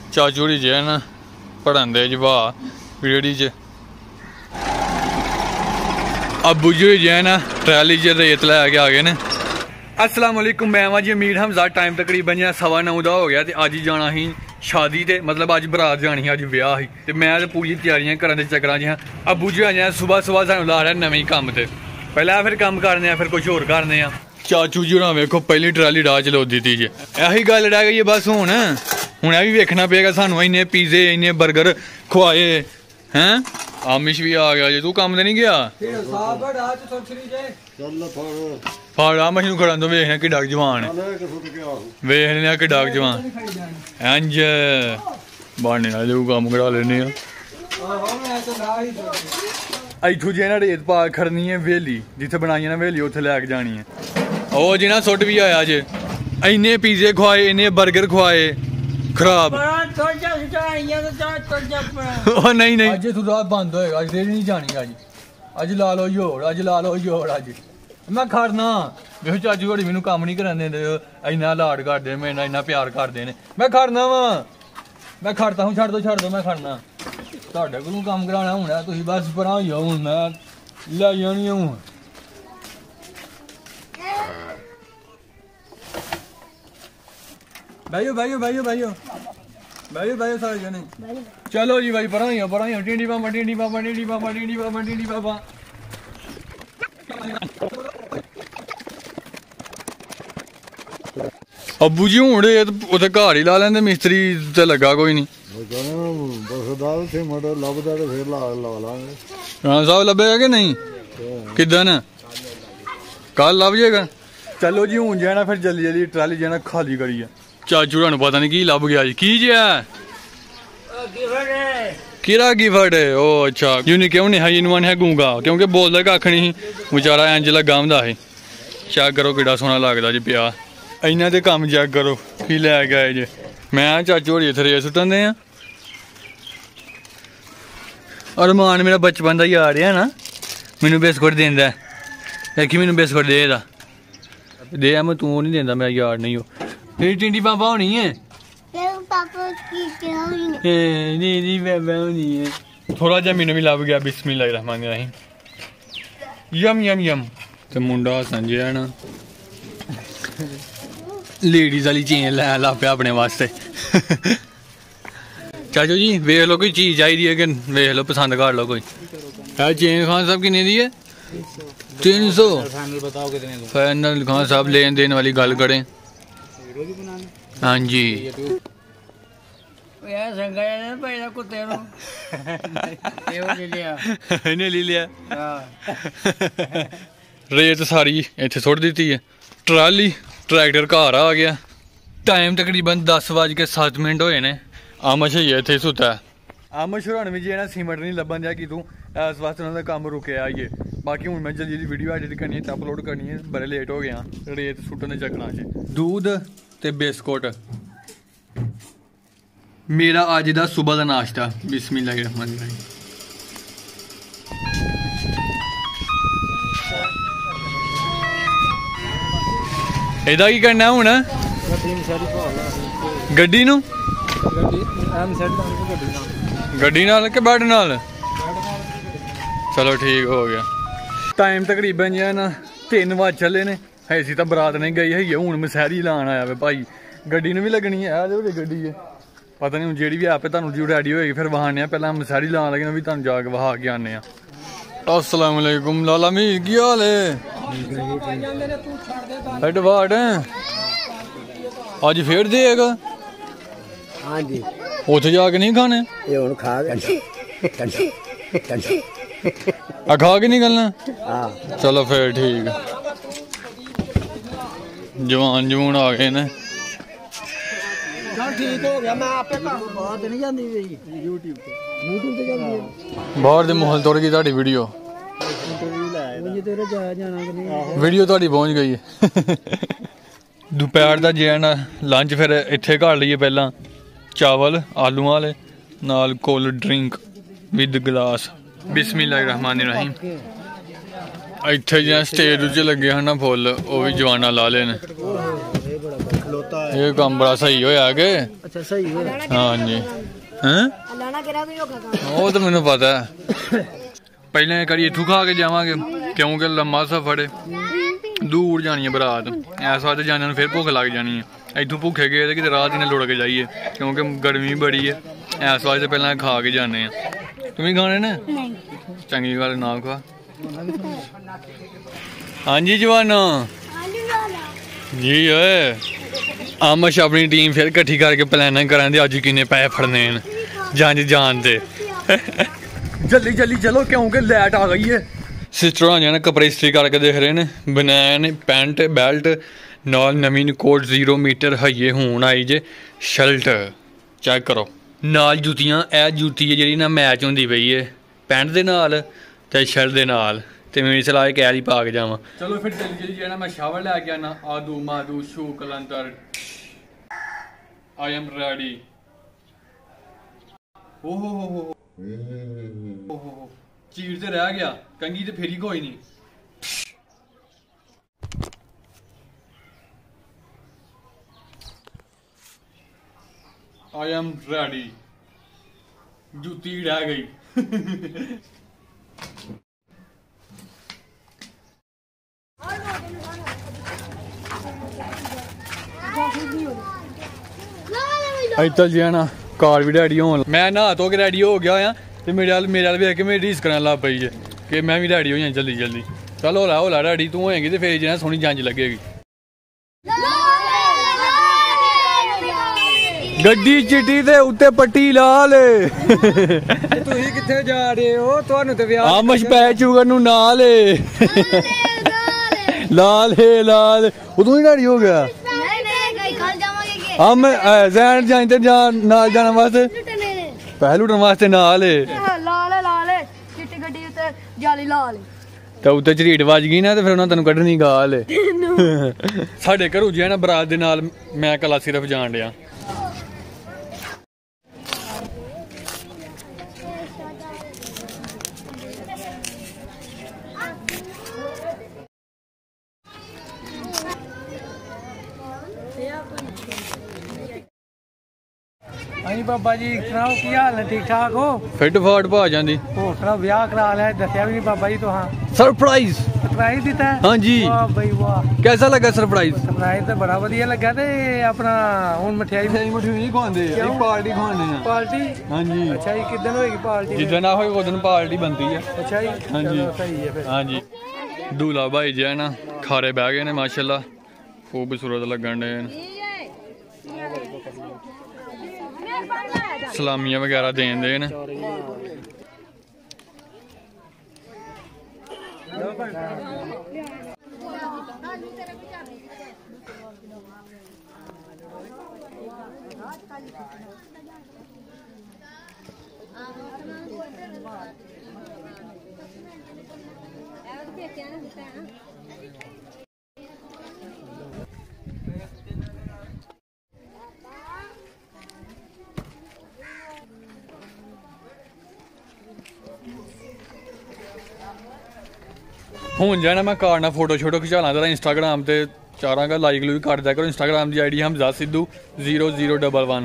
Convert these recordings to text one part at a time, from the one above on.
चाचू होरी जे ना पढ़ांदे जवाह रेहड़ी च, अबू जी जे ना ट्रैली च रेत लैके आ गए ने। अस्सलाम वालेकुम, मैं वां जी अमीर हमजा। टाइम तकरीबन 9:15 का हो गया तो अज जाना ही शादी ते मतलब अज बरात जानी ही, अज ब्याह ही ते मैं तो पूरी तैयारियां करन दे चक्करां च हां। अबू जी आए सुबह सुबह सानूं ला रहा नवें कम्म ते पहले फिर कम्म करने आ, फिर कुछ होर करने आ। चाचू जी होरां वेखो पहली ट्राली डाह चलो दी जी, यही गल रह गई है बस। हुण भी वेखना पेगा सानूं, इन्ने पिज़्ज़े इन्ने बर्गर खुआए हैं। आमिश भी आ गया जी, तू कम तो नहीं गया? फाड़ आमिश नूं खड़ा दो, वेखने कि डाक जवान है, वेखने कि डाक जवान इंज बाने नाल कम्म करा लेने। इत्थों जी ना रेत पा खड़नी है वेली, जिथे बनाई ना वेली उत्थे लैके जानी है। ओ जी ना सुट भी आया अज, इन्ने पिज़्ज़े खुआए इन्ने बर्गर खुआए खराब। नहीं नहीं अज तू रात बंद होएगा, अज रेहड़ी नहीं जानी। अज ला लो जोड़, अज ला लो जोड़। अज मैं खड़ना देखो चाचू होड़ी मैनू कम्म नहीं करन देंदे, इन्ना लाड करदे मेरे नाल, इन्ना प्यार करदे ने। मैं खड़ना वा, मैं खड़ता हूँ। छड़ दो मैं खड़ना, तुहाडे कोलों कम्म कराना हुण तुसीं बस परां होई जाओ। हुण मैं लै जानी हूँ। भाइयों सारे जने चलो जी भाई, परां टिंडी पापा टिंडी पापा टिंडी पापा टिंडी पापा टिंडी पापा। अबू जी हूँ उत्थे घर ही ला लेंदे, मिस्त्री ते लगा कोई नहीं। हाँ साहब लभेगा कि नहीं? किदन कल लभ जाएगा। चलो जी हूँ जाना फिर जल्दी जल्दी ट्राली जाना खाली करिए। चाचू थानू पता नहीं की लभ गया जी, की जे किरा गिफ्ट है? ओ अच्छा, यूनी क्यों नहीं है इनवन है गूंगा, क्योंकि बोलदा कख नहीं बेचारा इंज लगा हुंदा है। चेक करो किड़ा सोहना लगदा जी पिया, इन्हां दे कम्म चेक करो की लै गए जे। मैं चाचू होरी इत्थे रेत सुट्टन दे आ। अरमान मेरा बचपन दा यार है ना, मैनू बिस्कुट देंदा है, देखी मैनू बिस्कुट दे मैं तू नहीं देंदा, मेरा यार नहीं हो। तेरी टिंडी पापा होनी है, थोड़ा जा मैनू भी लभ गया। बिस्मिल्लाहिर्रहमानिर्रहीम। यम यम यम। ते मुंडा हसन जे है ना लेडीज वाली चेन लै ला पे अपने वास्ते। चाचू जी वेख लो कोई चीज चाहिए है कि वेख लो, पसंद कर लो कोई। है चेन खान साहब कितने दी है? 300। फाइनल खान साहब लेन देन वाली गल करें। हाँ जी ले लिया रेत सारी इत्थे सुट दी है। ट्राली ट्रैक्टर घर आ गया। टाइम तकरीबन 10:07 होए ने। आमश है इत्थे सुता है। आमश होरां भी जे ना सीमेंट नहीं लभन दिया कि तू इस वास्ते उन्होंने कम्म रुके आइए। बाकी हूँ मैं जल्दी वीडियो एडिट करनी है, अपलोड करनी है, बड़े लेट हो गया रेत सुट्टन दे चक्करां च। दूध ते बिस्कुट मेरा अज दा सुबह दा नाश्ता। बिस्मिल्लाहिर्रहमानिर्रहीम। एदा की करना हुण? गड्डी नूं गड्डी नाल के बैड नाल? चलो ठीक हो गया। टाइम तकरीबन जो है ना 3 बज चले ने, ऐसी तो बरात नहीं गई है, हूँ मसैरी लान आया वे भाई। गड्डी भी लगनी है, गड्डी है पता नहीं जी भी आप जो रेडी होएगी फिर वहाने। पहले मसैरी लान लगे भी तुम जाके वहा के आने। अस्सलाम वालेकुम लाला मी, की हाल है? एडवार्ड अज फिर देगा? हाँ जी। उत्थे जाके नहीं खाने? खा के निकलना? चलो फिर ठीक है। जवान जमून आ गए ने। ठीक हो गया। मैं आपे बात नहीं जांदी यूट्यूब पे बाहर दे माहौल तोड़ गई ताड़ी वीडियो। वीडियो ताड़ी पहुंच गई है। दोपहर का जे ना लंच फिर इत्थे कर लीए। पहला चावल आलू वाले नाल कोल्ड ड्रिंक विद गिलास। बिस्मिल्लाहिर्रहमानिर्रहीम। इत्थे जियां स्टेज उच्च लगे हैं ना फुल, वो भी जवाना ला ले। ये काम बड़ा सही होया के अच्छा सही है। हाँ जी हैं वो तो मैंने पता है। पहले कड़ी इथू खा के जावांगे क्योंकि लम्मा सफर है, दूर जानी है बरात। इस वास्ते जाने फिर भुख लग जानी है। इथू भुखे गए तो कि रात इन्हें लुड़ के जाइए क्योंकि गर्मी बड़ी है। इस वास्ते पहले खा के जाने हैं। तुम्हें खाने ने चंगी गल ना खा। हाँ जी जवानो जी ओए आमश अपनी टीम फिर कट्ठी करके प्लानिंग करा दे अज किन्ने पैसे फड़ने जान जान दे। जल्दी जल्दी चलो क्योंकि लाइट आ गई है। सिस्टर होने कपड़े इस्त्री करके देख रहे हैं। बनैन पैंट बैल्ट नाल नवीं कोट 0 मीटर हइये हून आई जे शर्ट चेक करो नाल जुतियां। ए जुती है जी ना मैच होंदी पई है पैंट दे नाल ते शर्ट दे नाल ते मेरी सलाह है कैरी पा के जावां। चलो फिर जल्दी जल्दी जाना मैं शावर लैके आना। आदू मादू शू कलंदर आई एम रेडी। ओहो हो चीर ते रह गया कंगी ते फेरी कोई नहीं। आई एम रेडी जूती रह गई। अजतल जी ना कार भी रेडी हो मैं नहा धो के रेडी हो गया होया ते मेरे वाल वेख के मेरी रीस करन लग पई है कि मैं भी रेडी हो जाए जल्दी जल्दी। चल होला होला रेडी तू होएगी तो फिर जो सोहनी जंज लगेगी। गड्डी चिट्टी ते उत्ते पट्टी लाल। तुसीं कित्थे जा रहे हो? तुहानू ते विआह आमश पै चुगन नू नाल लाल है लाल उदू ही रेडी हो गया। हम जैन जाते नाल जाने वास्ते पैसे लुटन वास्ते नाल तो उत्ते झरीट वज गई ना तो फिर उन्हें तेन कड्ढनी गाल। साडे घरों जी ना बरात दे नाल मैं कला सिर्फ जान दिया। हाँ बाबा जी सुनाओ की हाल है? ठीक ठाक हो? फिट फाट पा जाती होटल ब्याह करा लिया दसिया भी नहीं बाबा जी तुहां। सरप्राइज सरप्राइज दिता है? हाँ जी वाह भाई वाह कैसा लगा सरप्राइज? सरप्राइज तो बड़ा वधिया लगा ते अपना हुन मठियाई नहीं खवांदे पार्टी खवाने पार्टी। हाँ जी अच्छा जी किदन होएगी पार्टी? जिदन ना होए उदन पार्टी बनती है। अच्छा जी हाँ जी सही है फिर। हाँ जी दूल्हा भाई जो है ना खारे बह गए ने माशाल्लाह खूबसूरत लगन डे। सलामियां वगैरह देन दे न। हूँ जाना मैं कार ना फोटो शोटो खिचाला जरा इंस्टाग्राम ते चारांगा लाइक लूक कर दिया करो। इंस्टाग्राम की आईडी हमजा सिद्धू 0011।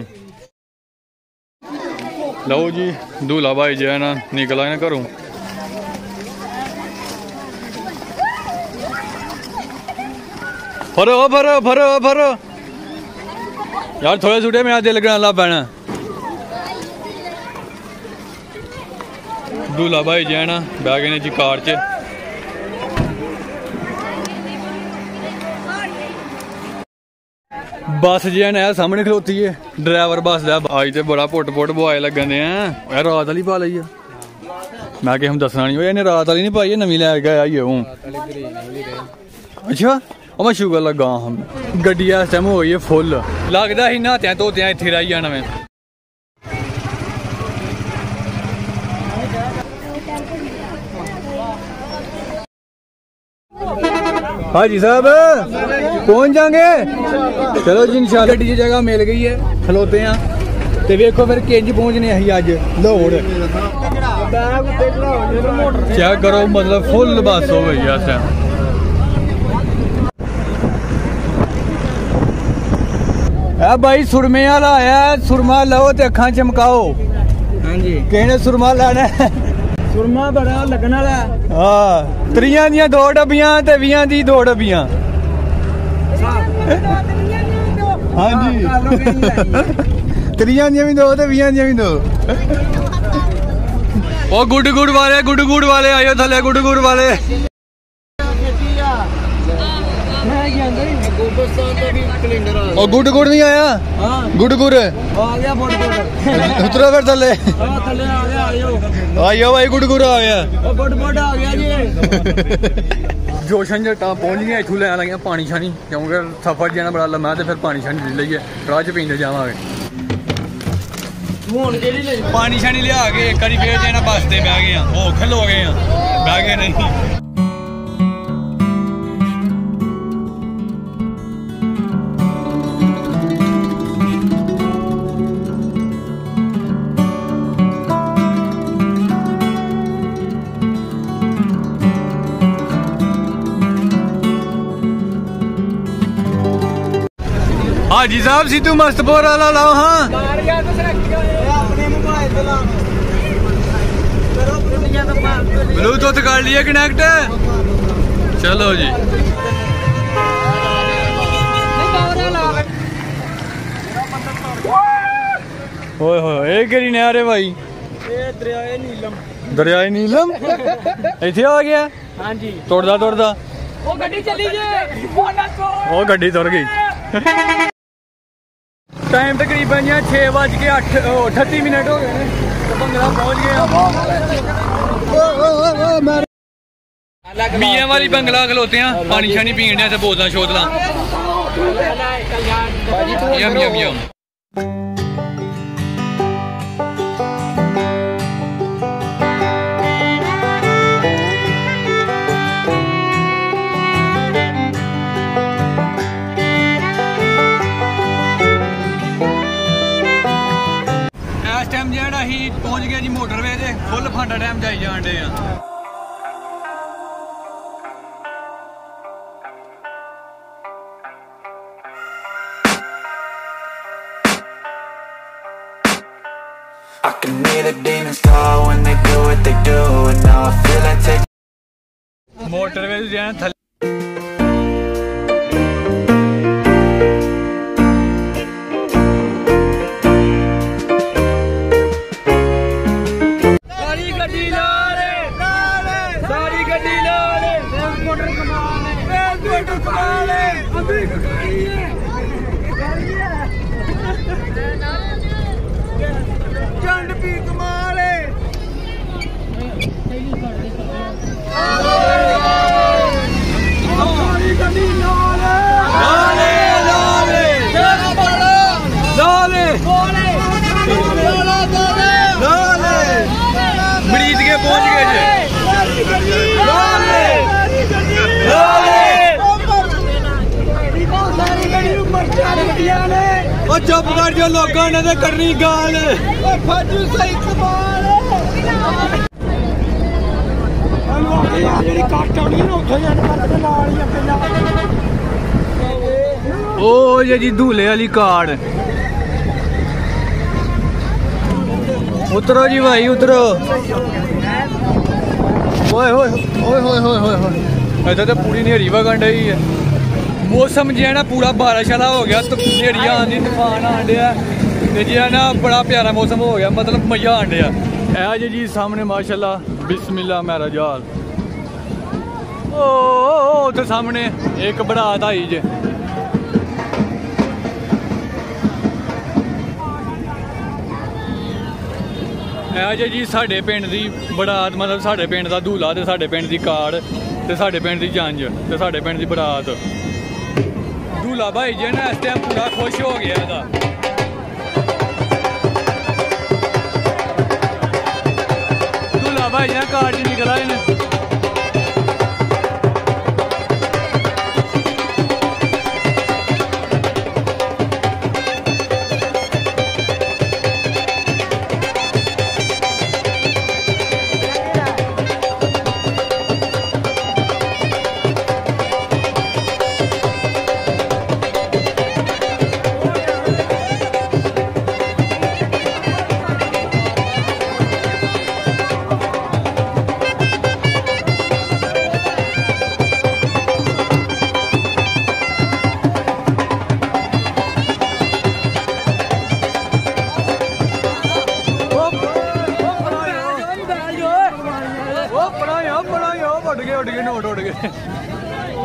लो जी दूल्हा भाई जो है ना निकला है ना घरों। फरो फरो फरो फरो यार थोड़े छुटे मेरा दिल लगना ला पैना। दूल्हा भाई जो है ना बह गए जी कार च। बस जी है ना सामने खलोती है ड्राइवर बस दा आज तो बड़ा पुट पुट बुआए लगन दे हैं। रात वाली पा ली है मैं कि हम दसना नहीं इन्हें रात वाली नहीं पाई नवी लैके आई हूँ। अच्छा मैं शुगर लगा हम गड्डी इस टाइम हो गई है फुल लगता ही नहात्या धोत्या इत्थे रही जाना मैं। हाजी साहब पहुंच जाएंगे। चलो जी इंशाल्लाह गड्डी की जगह मिल गई है खलोते हैं तो वेखो फिर किंज पहुंचने अं अज लाहौर। चेक करो मतलब फुल बस हो गई है। भाई सुरमे वाला आया, सुरमा लो ते अखां चमकाओ। हाँ जी कहने सुरमा लाना सुरमा बड़ा लगना है। हाँ 3 दियां 2 डब्बियां ते 20 दी 2 डब्बियां। हाँ जी 3 दियां भी 2 ते 20 दियां भी 2। ओ गुड वाले आयो थले गुड वाले। ओ गुड नहीं आया। गुड आ गया उतरो फिर थले। थले आ गया आयो भाई गुड आ गया। आ गया जी। जोशन जट्टा पहुंच गया, इथू लैन लगे पानी शानी क्योंकि सफर जाना बड़ा लम्मा तो फिर पानी शानी लेइए राह च पींदे जावांगे। पानी शानी लिया के एक बारी फिर जाना बस ते बह गए ओ खलो गए बह गए नहीं। हाजी साहब सिद्धू मस्तपुर वाला लाओ। हाँ ब्लूटूथ कर लिए कनेक्ट। चलो जी ओए होए केरी ने आ रहे भाई। दरियाए नीलम इथे आ गया। हाँ जी तोड़दा वो गड्डी चली गई। वो गड्डी तुर गई। टाइम तकरीबन 6:38 हो गए ने भंगड़ा पहुंच गए। मियां वाली बंगला खलोते हैं पानी शानी पीने से बोतल शोतल यम यम यम। पहुंच गया जी मोटरवे से फुल फांडा डैम जाई जान डे। I can hear the demons call when they do what they do, and now I feel like taking motorway से जाना थले। चंड पी कमाल मरीज के पहुंच गए चुप कर जो लोगों ने करनी गाल। ओ जी दूल्हे वाली कार्ड। उतरो जी भाई उतरो। ओए होए ओए होए होए होए इधर तो पूरी नेरी वगन डई है। मौसम जो है ना पूरा बारिश वाला हो गया तो नेरिया आंधी तूफान आन डया जो है ना बड़ा प्यारा मौसम हो गया मतलब मजा आन डया। है जी सामने माशाल्लाह बिस्मिल्लाह मेरा जाल। ओ तो सामने एक बरात आई जे। है जी साढ़े पिंड दी बरात मतलब साढ़े पिंड दा दूल्हा ते साढ़े पिंड दी कार ते साढ़े पिंड दी जंज ते साढ़े पिंड दी बरात। दूल्हा भाई जी ना इस टाइम पूरा खुश हो गया था। दूल्हा भाई जी कार च निकल आए ने।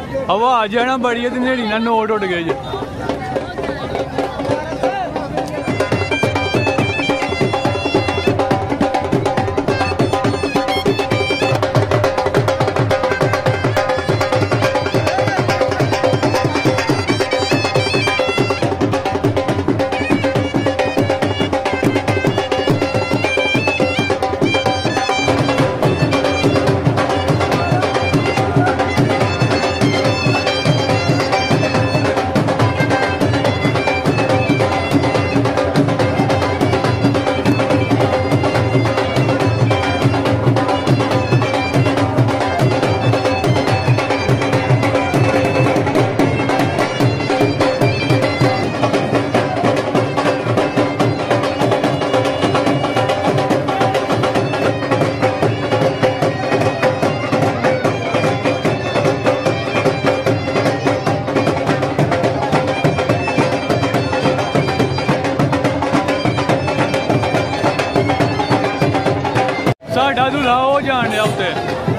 हवा आ जाए ना बड़ी है तो नेड़ी ना नोट उड़ गए जी। साडा दूल्हा हो जाने उत्ते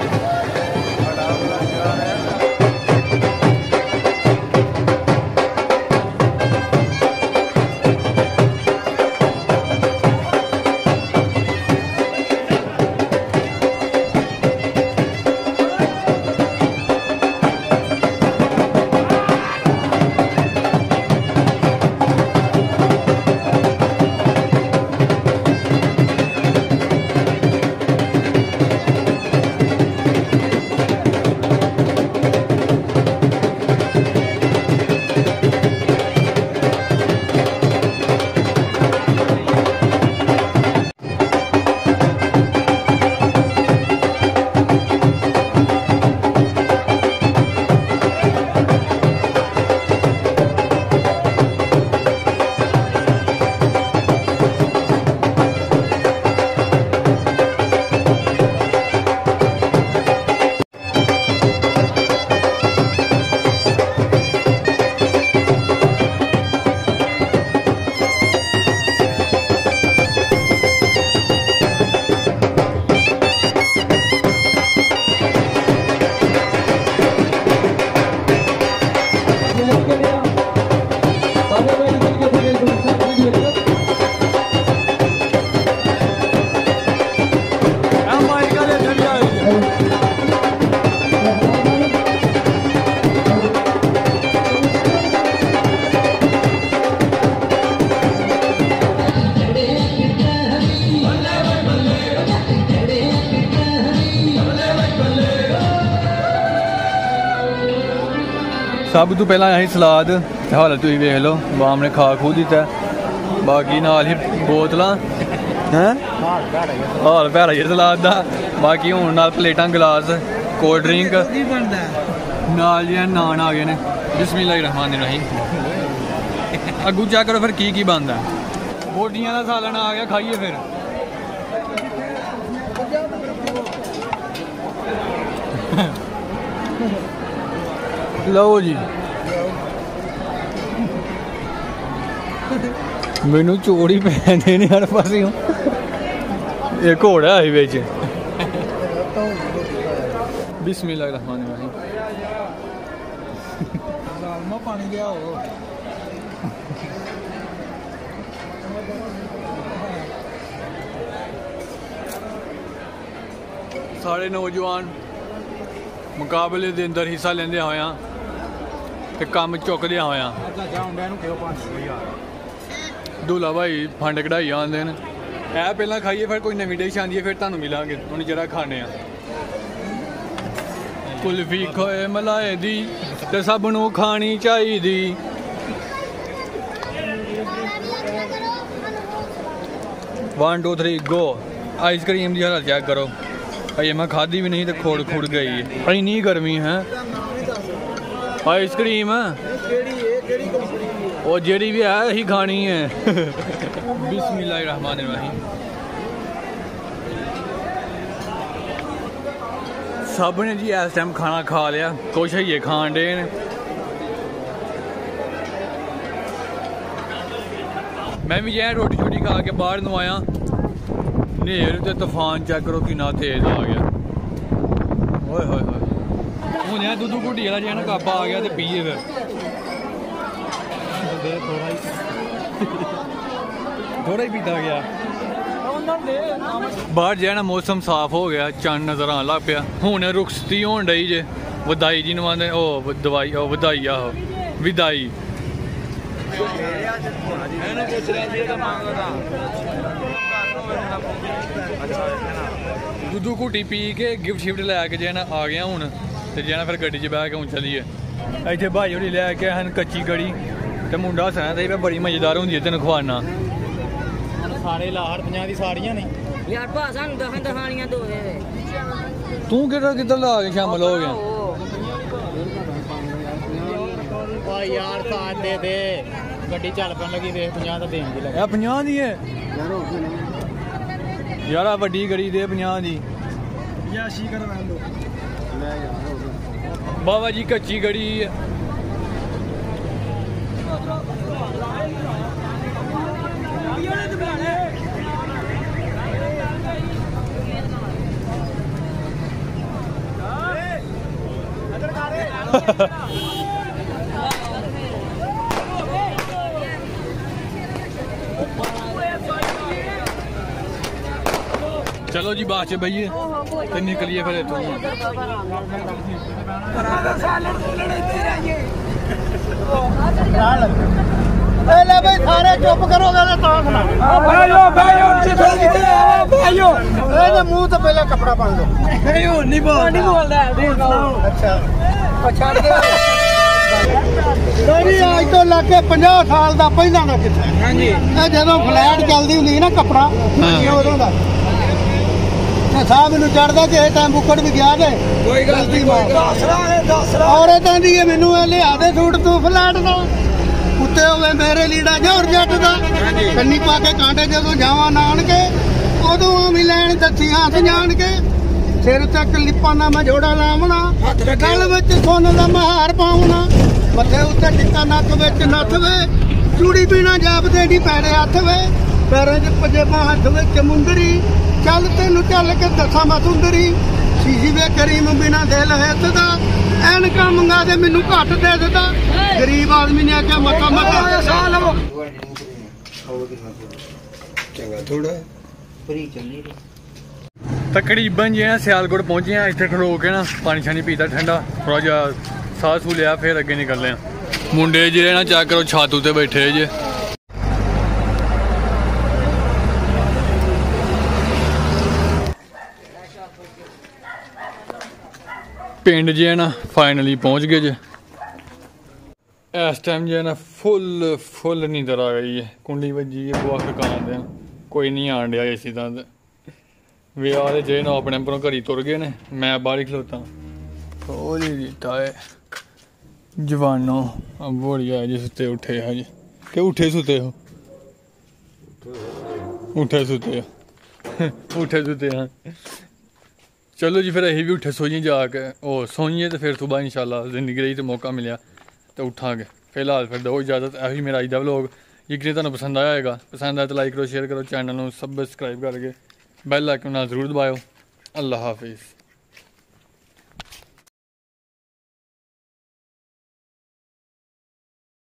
सब तो पहला अं सलाद हाल तुम वेख लो बाम ने खा खू दिता बाकी नाल ही बोतल हैं हाल भैड़ा ही सलाद का बाकी हूँ नाल प्लेटा गिलास कोल्ड ड्रिंक नाल जी नान आ गए ने बिस्मिल्लाहिर्रहमानिर्रहीम अगू चेक करो फिर की बनता बोटियां का सालन आ गया खाइए फिर लो जी मैनू चोरी पैंदे ने हर पास एक घोड़ा है बिच बिस्मिल्लाहिर्रहमानिर्रहीम पानी लिया सारे नौजवान मुकाबले के अंदर हिस्सा लेंदे होया ते काम चुकदे होया दूल्हा भाई फंड कढ़ाई आंदे न ऐ पहला खाइए फिर कोई नवीं डिश आंदी है फिर तुहानूं मिलांगे हुण जरा खाने आ कुल्फी खोए मलाई दी ते सब नूं खानी चाहिदी 1 2 3 गो आइसक्रीम की हालत चेक करो अजे मैं खाधी भी नहीं तो खोड़ खुड़ गई है इन्नी गर्मी है आइसक्रीम वो जेड़ी भी है ही खानी है बिस्मिल्लाहिर्रहमानिर्रहीम सब ने जी इस टाइम खाना खा लिया कुछ है खान डे ने मैं भी जै रोटी शोटी खा के बाहर नूं आया नेर ते तूफान चेक करो कितना तेज आ गया ओए होए होए ਹੁਣ ਇਹ ਦੁੱਧ ਘੁੱਟੀ ਵਾਲਾ ਜਿਹੜਾ ਕੱਪ ਆ ਗਿਆ ਤੇ ਪੀਏ ਫਿਰ ਥੋੜਾ ਹੀ ਪੀਤਾ ਗਿਆ। ਬਾਹਰ ਜਿਹੜਾ ਨਾ ਮੌਸਮ ਸਾਫ਼ ਹੋ ਗਿਆ, ਚੰਨ ਨਜ਼ਰ ਆਉਣ ਲੱਗ ਪਿਆ। ਹੁਣ ਰੁਖਸਤੀ ਹੋਣ ਡਈ ਜੇ, ਵਧਾਈ ਜੀ ਨੂੰ ਆਂਦੇ ਉਹ ਦਵਾਈ ਉਹ ਵਧਾਈ ਆਹੋ ਵਿਦਾਈ। ਦੁੱਧੂ ਘੁੱਟੀ ਪੀ ਕੇ ਗਿਫਟ ਸ਼ਿਫਟ ਲੈ ਕੇ ਜੇ ਨਾ ਆ ਗਿਆ ਹੁਣ ਤੇ ਜੇ ਨਾ ਫਿਰ ਗੱਡੀ 'ਚ ਬਹਿ ਕੇ ਹੁਣ ਚੱਲੀਏ। ਇੱਥੇ ਭਾਈ ਹੋਣੀ ਲੈ ਕੇ ਹਨ ਕੱਚੀ ਕੜੀ ਤੇ ਮੁੰਡਾ ਹੱਸਣਾ ਤੇ ਬੜੀ ਮਜ਼ੇਦਾਰ ਹੁੰਦੀ ਹੈ ਤੈਨੂੰ ਖਵਾਨਾ। ਸਾਰੇ ਲਾਹੜ 50 ਦੀ ਸਾੜੀਆਂ ਨੇ ਯਾਰ ਭਾ ਸਾਨੂੰ ਦਹਾਣੀਆਂ ਦੋ ਦੇ। ਤੂੰ ਕਿੱਧਰ ਲਾ ਕੇ ਸ਼ਾਮਲ ਹੋ ਗਿਆ? ਓ ਯਾਰ ਸਾਥ ਦੇ ਗੱਡੀ ਚੱਲ ਪੈਣ ਲੱਗੀ ਵੇਖ 50 ਦਾ ਦੇਣ ਦੀ ਲੱਗੀ। ਇਹ 50 ਦੀ ਹੈ ਯਾਰ, ਆ ਵੱਡੀ ਗੱਡੀ ਦੇ 50 ਦੀ। ਯਾਸ਼ੀ ਕਰਵਾ ਲੋ ਲੈ ਯਾਰ ਬਾਬਾ ਜੀ ਕੱਚੀ ਗੜੀ चलो जी बात बहिए तो निकलिए फिर इतों। सारे चुप करोगे मुंह तो पहले कपड़ा पहन लो। नहीं बोल अच्छा अज तो लाके 50 साल का पहला का कितना जो फ्लैट चलती होंगी ना कपड़ा उदों का साह मैनू चढ़ता कि टाइम बुकड़ भी गया जे औरत आंदी है मैनू लिया दे सूट तू फ्लैट का उत्ते होवे मेरे लीड़ा जोर जट का कन्नी पा के कांटे जो जावा नानके उदों भी लैन दसी हाथ जान के सिर तक लिपा ना मैं जोड़ा लावना गल विच सोने का महार पाउना मथे उत्ते टिक्का नक विच नथ वे चूड़ी पीना जापदे दी पैरे हथ वे पैरों च पजेबां हथ विच मुंदरी चल तेनू चल के दसा मैं सुंदरी शीशी वे करीम बिना दिल हित दा ऐनका मंगा दे मैनू घट दे दिता गरीब आदमी ने आख्या मता मता साह लवो चंगा थोड़ा फ्री चली तकरीबन जो है सियालकोट पहुंचे हैं। इतने खलो के ना पानी शानी पीता ठंडा थोड़ा जा साह सू लिया फिर अगे निकलने हैं। मुंडे जे ना चेक करो छत उत्ते बैठे जे पिंड जे है ना फाइनली पहुंच गए जे। इस टाइम जो है ना फुल नींदर आ गई है। कुंडली बजी है बुआ खकान दे कोई नहीं आन दिया इसी तरह वे आए जे ना अपने अपनों घरी तुर गए ने मैं बाहर ही खलोता खोली दिता है जवानों अब बोली आए जी सुते उठे हज के उठे सुते हो उठे सुते हो उठे सुते हाँ चलो जी फिर अं भी उठे सोइए जाके ओ सोइए तो फिर सुबह इंशाल्लाह जिंदगी रही तो मौका मिले तो उठांगे। फिलहाल फिर दो इजाज़त यही मेरा अज का व्लॉग यकीन तुहानूं पसंद आया होगा। पसंद आया तो लाइक करो शेयर करो चैनल में सबसक्राइब करके बैल आइकन नाल जरूर दबाओ। अल्लाह हाफिज़।